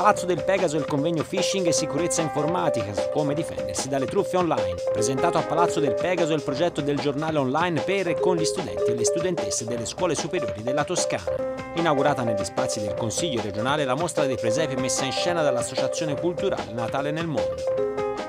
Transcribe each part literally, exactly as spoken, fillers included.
Palazzo del Pegaso il convegno Phishing e sicurezza informatica su come difendersi dalle truffe online. Presentato a Palazzo del Pegaso il progetto del giornale online per e con gli studenti e le studentesse delle scuole superiori della Toscana. Inaugurata negli spazi del Consiglio regionale la mostra dei presepi messa in scena dall'Associazione Culturale Natale nel Mondo.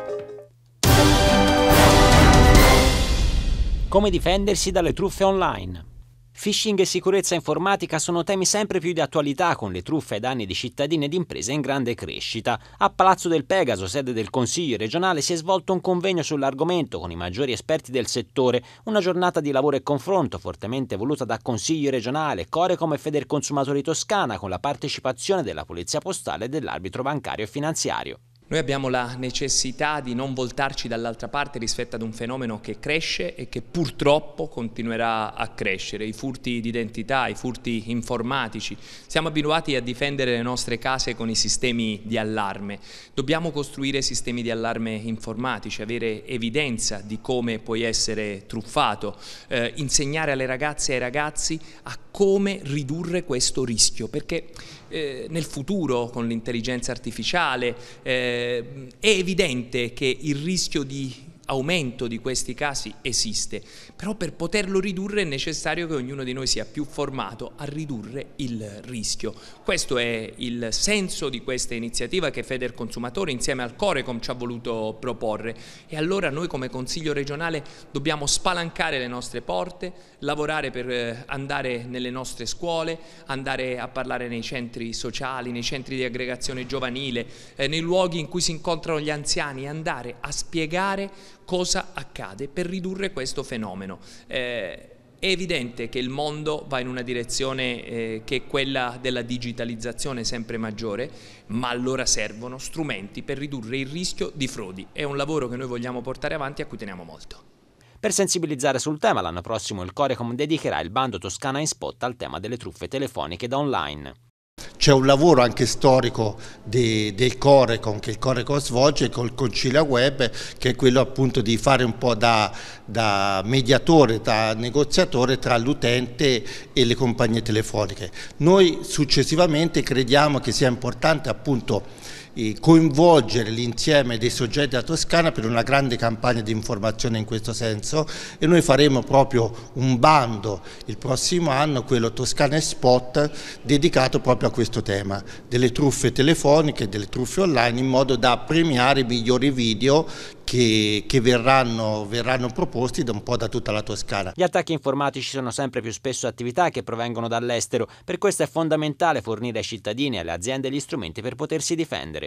Come difendersi dalle truffe online. Phishing e sicurezza informatica sono temi sempre più di attualità, con le truffe ai danni di cittadini ed imprese in grande crescita. A Palazzo del Pegaso, sede del Consiglio regionale, si è svolto un convegno sull'argomento con i maggiori esperti del settore, una giornata di lavoro e confronto fortemente voluta da Consiglio regionale, Corecom e Federconsumatori Toscana, con la partecipazione della Polizia Postale e dell'arbitro bancario e finanziario. Noi abbiamo la necessità di non voltarci dall'altra parte rispetto ad un fenomeno che cresce e che purtroppo continuerà a crescere, i furti di identità, i furti informatici. Siamo abituati a difendere le nostre case con i sistemi di allarme. Dobbiamo costruire sistemi di allarme informatici, avere evidenza di come puoi essere truffato, eh, insegnare alle ragazze e ai ragazzi a come ridurre questo rischio, perché eh, nel futuro con l'intelligenza artificiale eh, è evidente che il rischio di aumento di questi casi esiste, però per poterlo ridurre è necessario che ognuno di noi sia più formato a ridurre il rischio. Questo è il senso di questa iniziativa che Federconsumatori insieme al Corecom ci ha voluto proporre, e allora noi come Consiglio regionale dobbiamo spalancare le nostre porte, lavorare per andare nelle nostre scuole, andare a parlare nei centri sociali, nei centri di aggregazione giovanile, eh, nei luoghi in cui si incontrano gli anziani, andare a spiegare cosa accade per ridurre questo fenomeno. Eh, è evidente che il mondo va in una direzione eh, che è quella della digitalizzazione sempre maggiore, ma allora servono strumenti per ridurre il rischio di frodi. È un lavoro che noi vogliamo portare avanti e a cui teniamo molto. Per sensibilizzare sul tema, l'anno prossimo il Corecom dedicherà il bando Toscana in Spot al tema delle truffe telefoniche da online. C'è un lavoro anche storico de, del Corecom che il Corecom svolge col Concilia Web, che è quello appunto di fare un po' da, da mediatore, da negoziatore tra l'utente e le compagnie telefoniche. Noi successivamente crediamo che sia importante appunto coinvolgere l'insieme dei soggetti della Toscana per una grande campagna di informazione in questo senso, e noi faremo proprio un bando il prossimo anno, quello Toscana Spot, dedicato proprio a questo tema delle truffe telefoniche, delle truffe online, in modo da premiare i migliori video che, che verranno, verranno proposti da un po' da tutta la Toscana. Gli attacchi informatici sono sempre più spesso attività che provengono dall'estero, per questo è fondamentale fornire ai cittadini e alle aziende gli strumenti per potersi difendere.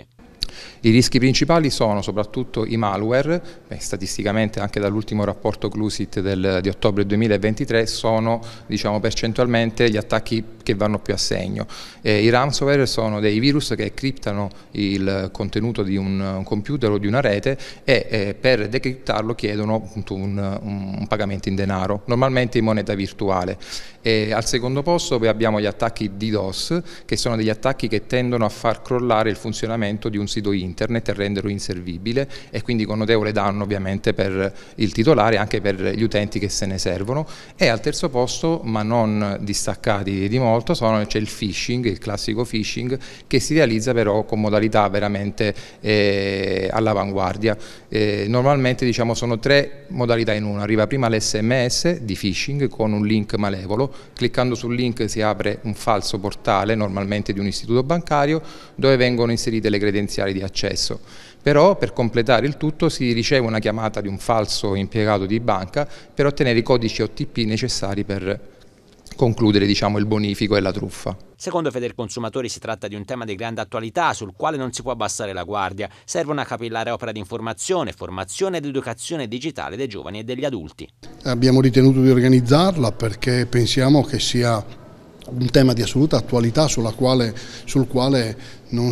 I rischi principali sono soprattutto i malware, beh, statisticamente anche dall'ultimo rapporto Clusit del, di ottobre duemilaventitré sono, diciamo, percentualmente gli attacchi che vanno più a segno. Eh, I ransomware sono dei virus che criptano il contenuto di un, un computer o di una rete e eh, per decriptarlo chiedono appunto un, un pagamento in denaro, normalmente in moneta virtuale. E al secondo posto poi abbiamo gli attacchi DDoS, che sono degli attacchi che tendono a far crollare il funzionamento di un sito internet e renderlo inservibile, e quindi con notevole danno ovviamente per il titolare e anche per gli utenti che se ne servono. E al terzo posto, ma non distaccati di molto, c'è il phishing, il classico phishing, che si realizza però con modalità veramente eh, all'avanguardia. Eh, normalmente diciamo sono tre modalità in una: arriva prima l'esse emme esse di phishing con un link malevolo, cliccando sul link si apre un falso portale, normalmente di un istituto bancario, dove vengono inserite le credenziali di accesso. Però per completare il tutto si riceve una chiamata di un falso impiegato di banca per ottenere i codici O T P necessari per concludere, diciamo, il bonifico e la truffa. Secondo Federconsumatori si tratta di un tema di grande attualità sul quale non si può abbassare la guardia. Serve una capillare opera di informazione, formazione ed educazione digitale dei giovani e degli adulti. Abbiamo ritenuto di organizzarla perché pensiamo che sia un tema di assoluta attualità sulla quale, sul quale non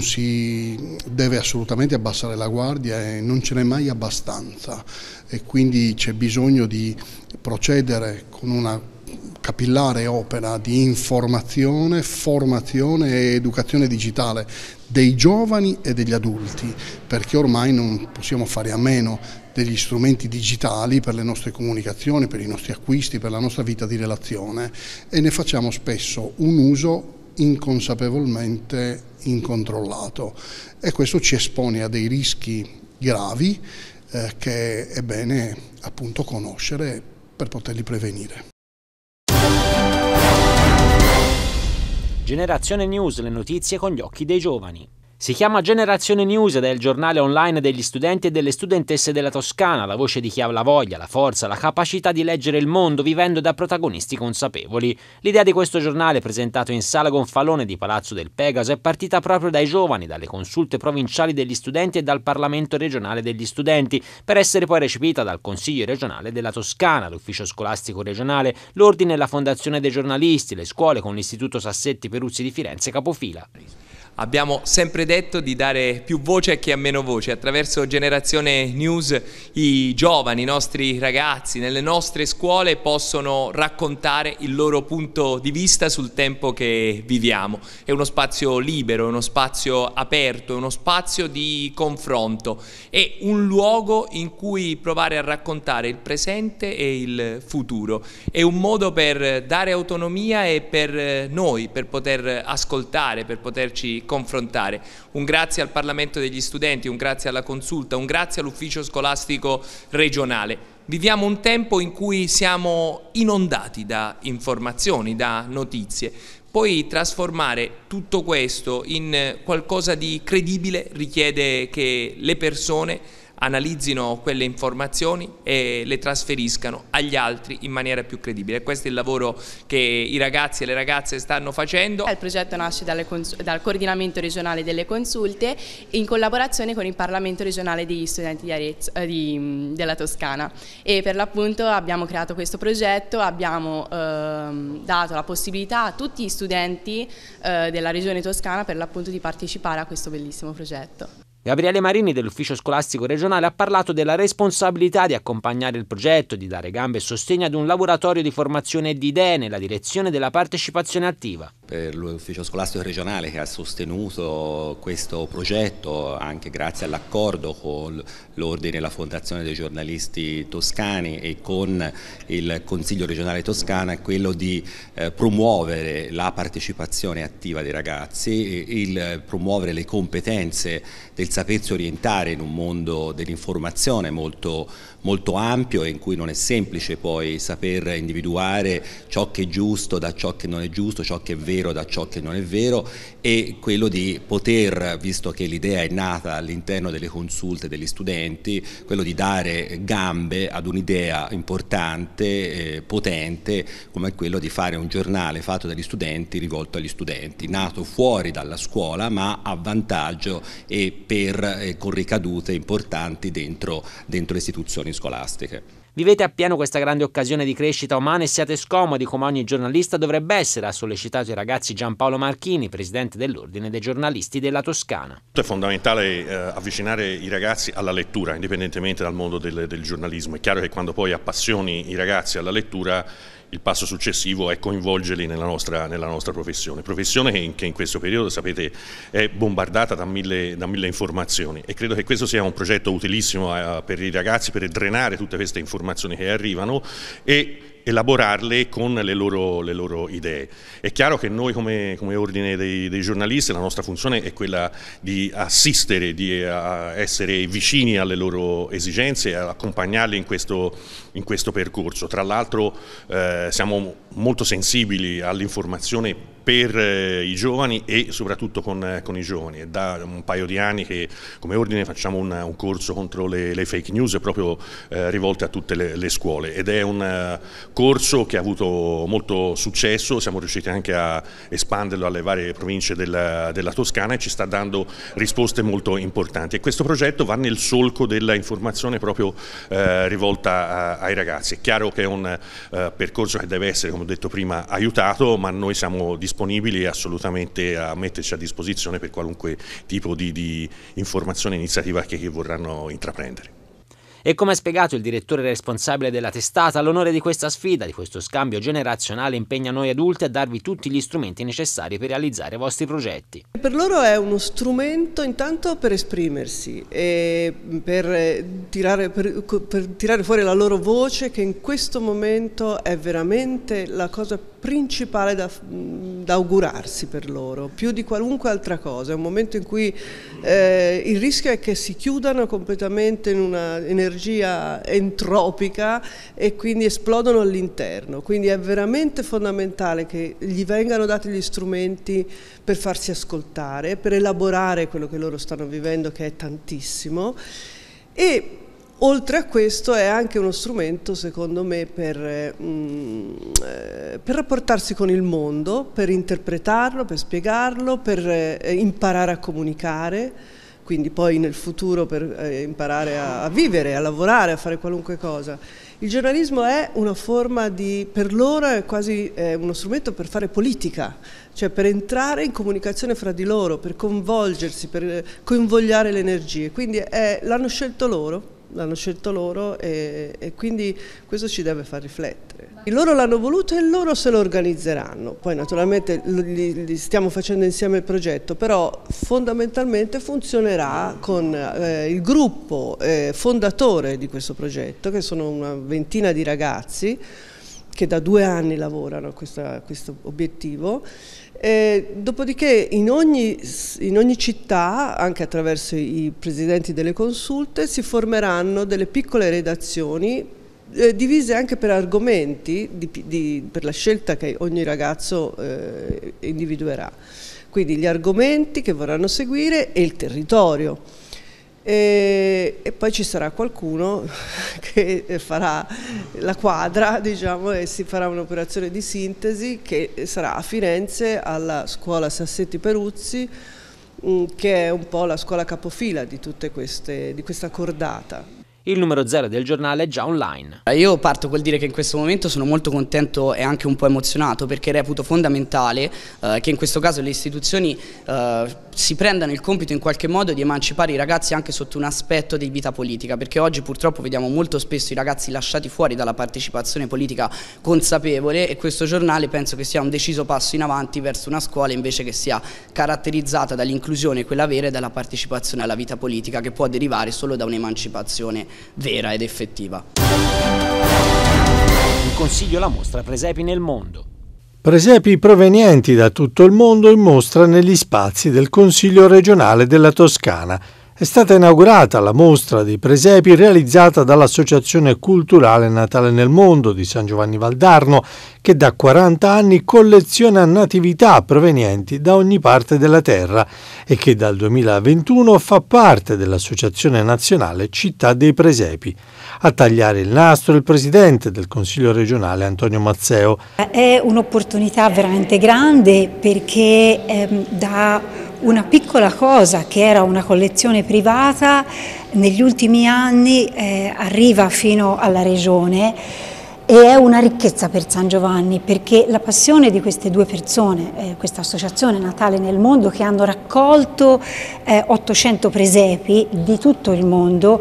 si deve assolutamente abbassare la guardia, e non ce n'è mai abbastanza, e quindi c'è bisogno di procedere con una capillare opera di informazione, formazione e educazione digitale dei giovani e degli adulti, perché ormai non possiamo fare a meno degli strumenti digitali per le nostre comunicazioni, per i nostri acquisti, per la nostra vita di relazione, e ne facciamo spesso un uso inconsapevolmente incontrollato, e questo ci espone a dei rischi gravi eh, che è bene appunto conoscere per poterli prevenire. Generazione News, le notizie con gli occhi dei giovani. Si chiama Generazione News ed è il giornale online degli studenti e delle studentesse della Toscana, la voce di chi ha la voglia, la forza, la capacità di leggere il mondo vivendo da protagonisti consapevoli. L'idea di questo giornale, presentato in Sala Gonfalone di Palazzo del Pegaso, è partita proprio dai giovani, dalle consulte provinciali degli studenti e dal Parlamento regionale degli studenti, per essere poi recepita dal Consiglio regionale della Toscana, l'Ufficio scolastico regionale, l'Ordine e la Fondazione dei giornalisti, le scuole con l'Istituto Sassetti Peruzzi di Firenze capofila. Abbiamo sempre detto di dare più voce a chi ha meno voce. Attraverso Generazione News i giovani, i nostri ragazzi, nelle nostre scuole possono raccontare il loro punto di vista sul tempo che viviamo. È uno spazio libero, è uno spazio aperto, è uno spazio di confronto, è un luogo in cui provare a raccontare il presente e il futuro. È un modo per dare autonomia e per noi, per poter ascoltare, per poterci confrontare. Un grazie al Parlamento degli studenti, un grazie alla consulta, un grazie all'ufficio scolastico regionale. Viviamo un tempo in cui siamo inondati da informazioni, da notizie. Poi trasformare tutto questo in qualcosa di credibile richiede che le persone analizzino quelle informazioni e le trasferiscano agli altri in maniera più credibile. Questo è il lavoro che i ragazzi e le ragazze stanno facendo. Il progetto nasce dalle dal coordinamento regionale delle consulte in collaborazione con il Parlamento regionale degli studenti di Arezzo, eh, di, della Toscana, e per l'appunto abbiamo creato questo progetto, abbiamo ehm, dato la possibilità a tutti gli studenti eh, della regione toscana per l'appunto di partecipare a questo bellissimo progetto. Gabriele Marini dell'Ufficio scolastico regionale ha parlato della responsabilità di accompagnare il progetto, di dare gambe e sostegno ad un laboratorio di formazione di idee nella direzione della partecipazione attiva. Per l'Ufficio scolastico regionale che ha sostenuto questo progetto anche grazie all'accordo con l'Ordine e la Fondazione dei giornalisti toscani e con il Consiglio regionale toscano, è quello di eh, promuovere la partecipazione attiva dei ragazzi, il promuovere le competenze del sapersi orientare in un mondo dell'informazione molto, molto ampio e in cui non è semplice poi saper individuare ciò che è giusto da ciò che non è giusto, ciò che è vero da ciò che non è vero, e quello di poter, visto che l'idea è nata all'interno delle consulte degli studenti, quello di dare gambe ad un'idea importante, eh, potente, come quello di fare un giornale fatto dagli studenti rivolto agli studenti, nato fuori dalla scuola ma a vantaggio e per eh, con ricadute importanti dentro, dentro le istituzioni scolastiche. Vivete appieno questa grande occasione di crescita umana e siate scomodi come ogni giornalista dovrebbe essere, ha sollecitato i ragazzi Giampaolo Marchini, presidente dell'Ordine dei giornalisti della Toscana. È fondamentale eh, avvicinare i ragazzi alla lettura, indipendentemente dal mondo del, del giornalismo. È chiaro che quando poi appassioni i ragazzi alla lettura, il passo successivo è coinvolgerli nella nostra, nella nostra professione, professione che in, che in questo periodo, sapete, è bombardata da mille, da mille informazioni, e credo che questo sia un progetto utilissimo eh, per i ragazzi, per drenare tutte queste informazioni che arrivano e elaborarle con le loro, le loro idee. È chiaro che noi come, come ordine dei, dei giornalisti la nostra funzione è quella di assistere, di essere vicini alle loro esigenze e accompagnarli in questo, in questo percorso. Tra l'altro eh, siamo molto sensibili all'informazione per eh, i giovani e soprattutto con, eh, con i giovani. È da un paio di anni che come ordine facciamo un, un corso contro le, le fake news proprio eh, rivolte a tutte le, le scuole, ed è un uh, corso che ha avuto molto successo. Siamo riusciti anche a espanderlo alle varie province della, della Toscana e ci sta dando risposte molto importanti, e questo progetto va nel solco della informazione proprio eh, rivolta a, ai ragazzi. È chiaro che è un uh, percorso che deve essere, come ho detto prima, aiutato, ma noi siamo disponibili assolutamente a metterci a disposizione per qualunque tipo di, di informazione e iniziativa che, che vorranno intraprendere. E come ha spiegato il direttore responsabile della testata, l'onore di questa sfida, di questo scambio generazionale, impegna noi adulti a darvi tutti gli strumenti necessari per realizzare i vostri progetti. Per loro è uno strumento intanto per esprimersi e per tirare, per, per tirare fuori la loro voce, che in questo momento è veramente la cosa principale da, da augurarsi per loro, più di qualunque altra cosa. È un momento in cui eh, il rischio è che si chiudano completamente in una energia entropica e quindi esplodono all'interno. Quindi è veramente fondamentale che gli vengano dati gli strumenti per farsi ascoltare, per elaborare quello che loro stanno vivendo, che è tantissimo. E oltre a questo è anche uno strumento, secondo me, per, mm, eh, per rapportarsi con il mondo, per interpretarlo, per spiegarlo, per eh, imparare a comunicare, quindi poi nel futuro per eh, imparare a, a vivere, a lavorare, a fare qualunque cosa. Il giornalismo è una forma di, per loro è quasi eh, uno strumento per fare politica, cioè per entrare in comunicazione fra di loro, per coinvolgersi, per coinvogliare le energie, quindi l'hanno scelto loro. L'hanno scelto loro e, e quindi questo ci deve far riflettere. Loro l'hanno voluto e loro se lo organizzeranno, poi naturalmente li, li stiamo facendo insieme il progetto, però fondamentalmente funzionerà con eh, il gruppo eh, fondatore di questo progetto, che sono una ventina di ragazzi che da due anni lavorano a, questa, a questo obiettivo. E dopodiché in ogni, in ogni città, anche attraverso i presidenti delle consulte, si formeranno delle piccole redazioni eh, divise anche per argomenti, di, di, per la scelta che ogni ragazzo eh, individuerà. Quindi gli argomenti che vorranno seguire e il territorio. E, e poi ci sarà qualcuno che farà la quadra, diciamo, e si farà un'operazione di sintesi che sarà a Firenze alla scuola Sassetti Peruzzi, mh, che è un po' la scuola capofila di tutte queste, di questa cordata. Il numero zero del giornale è già online. Io parto col dire che in questo momento sono molto contento e anche un po' emozionato, perché reputo fondamentale eh, che in questo caso le istituzioni eh, si prendano il compito in qualche modo di emancipare i ragazzi anche sotto un aspetto di vita politica, perché oggi purtroppo vediamo molto spesso i ragazzi lasciati fuori dalla partecipazione politica consapevole, e questo giornale penso che sia un deciso passo in avanti verso una scuola invece che sia caratterizzata dall'inclusione, quella vera, e dalla partecipazione alla vita politica, che può derivare solo da un'emancipazione vera ed effettiva. In consiglio la mostra Presepi nel mondo. Presepi provenienti da tutto il mondo in mostra negli spazi del Consiglio regionale della Toscana. È stata inaugurata la mostra di presepi realizzata dall'Associazione Culturale Natale nel Mondo di San Giovanni Valdarno, che da quaranta anni colleziona natività provenienti da ogni parte della terra e che dal duemilaventuno fa parte dell'Associazione Nazionale Città dei Presepi. A tagliare il nastro il presidente del Consiglio regionale Antonio Mazzeo. È un'opportunità veramente grande perché ehm, da una piccola cosa che era una collezione privata, negli ultimi anni eh, arriva fino alla regione e è una ricchezza per San Giovanni, perché la passione di queste due persone, eh, questa associazione Natale nel Mondo, che hanno raccolto eh, ottocento presepi di tutto il mondo,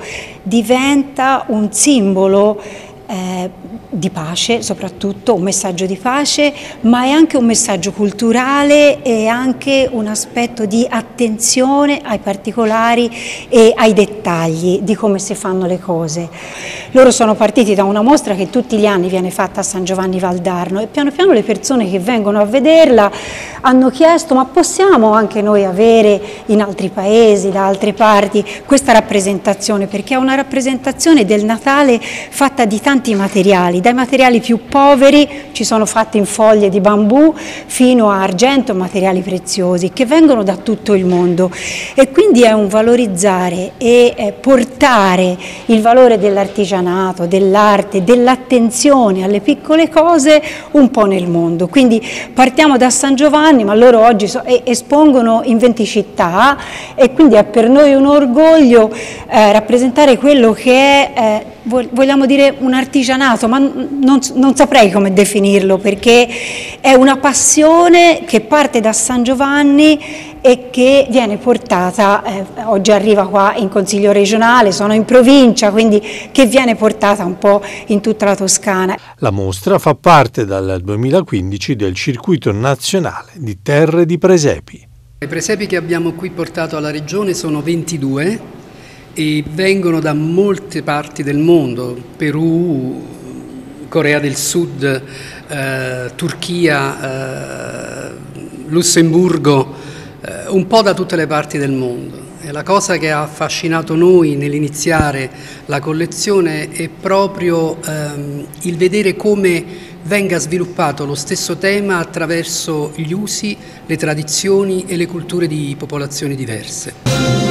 diventa un simbolo eh, di pace, soprattutto un messaggio di pace, ma è anche un messaggio culturale e anche un aspetto di attenzione ai particolari e ai dettagli di come si fanno le cose. Loro sono partiti da una mostra che tutti gli anni viene fatta a San Giovanni Valdarno e piano piano le persone che vengono a vederla hanno chiesto: ma possiamo anche noi avere in altri paesi, da altre parti, questa rappresentazione? Perché è una rappresentazione del Natale fatta di tanti materiali, dai materiali più poveri, ci sono fatti in foglie di bambù, fino a argento, materiali preziosi che vengono da tutto il mondo, e quindi è un valorizzare e eh, portare il valore dell'artigianato, dell'arte, dell'attenzione alle piccole cose un po' nel mondo. Quindi partiamo da San Giovanni, ma loro oggi so, eh, espongono in venti città, e quindi è per noi un orgoglio eh, rappresentare quello che è, eh, vogliamo dire, un artigianato, ma non, non saprei come definirlo, perché è una passione che parte da San Giovanni e che viene portata, eh, oggi arriva qua in Consiglio regionale, sono in provincia, quindi che viene portata un po' in tutta la Toscana. La mostra fa parte dal duemilaquindici del circuito nazionale di terre di presepi. I presepi che abbiamo qui portato alla regione sono ventidue e vengono da molte parti del mondo, Perù, Corea del Sud, eh, Turchia, eh, Lussemburgo, eh, un po' da tutte le parti del mondo. E la cosa che ha affascinato noi nell'iniziare la collezione è proprio ehm, il vedere come venga sviluppato lo stesso tema attraverso gli usi, le tradizioni e le culture di popolazioni diverse.